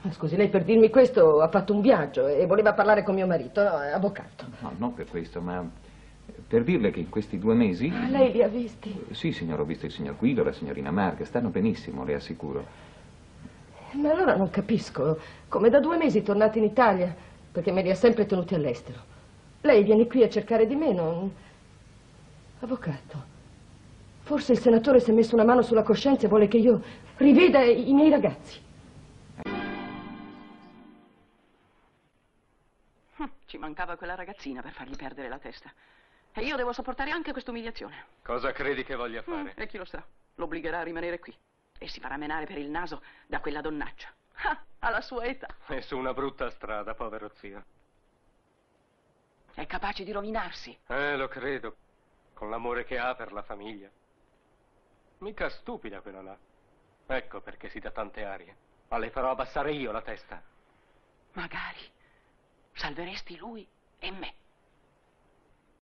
Scusi, lei per dirmi questo ha fatto un viaggio e voleva parlare con mio marito, avvocato. No, non per questo, ma per dirle che in questi 2 mesi... Ah, lei li ha visti? Sì, signora, ho visto il signor Guido, la signorina Marca, stanno benissimo, le assicuro. Ma allora non capisco, come da 2 mesi tornate in Italia, perché me li ha sempre tenuti all'estero. Lei viene qui a cercare di me, non... Avvocato, forse il senatore si è messo una mano sulla coscienza e vuole che io riveda i miei ragazzi. Ci mancava quella ragazzina per fargli perdere la testa. E io devo sopportare anche questa umiliazione. Cosa credi che voglia fare? E chi lo sa, lo obbligherà a rimanere qui. E si farà menare per il naso da quella donnaccia. Ah, alla sua età. È su una brutta strada, povero zio. È capace di rovinarsi. Lo credo. Con l'amore che ha per la famiglia. Mica stupida quella là. Ecco perché si dà tante arie. Ma le farò abbassare io la testa. Magari salveresti lui e me.